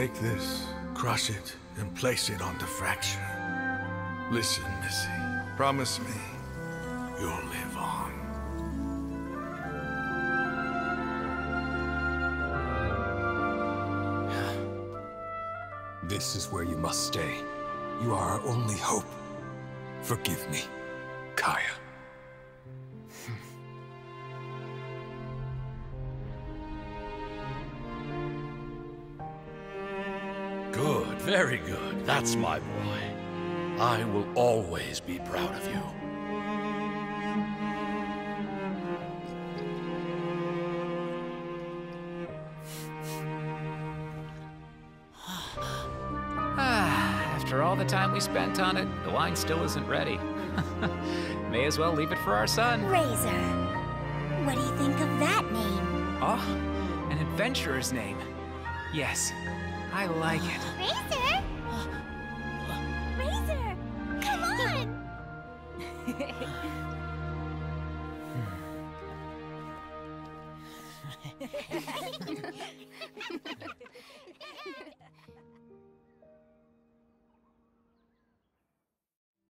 Take this, crush it, and place it on the fracture. Listen, Missy. Promise me you'll live on. This is where you must stay. You are our only hope. Forgive me, Kaya. Good, very good. That's my boy. I will always be proud of you. After all the time we spent on it, the wine still isn't ready. May as well leave it for our son. Razor. What do you think of that name? Oh, an adventurer's name. Yes, I like it. Razor? Razor! Come on!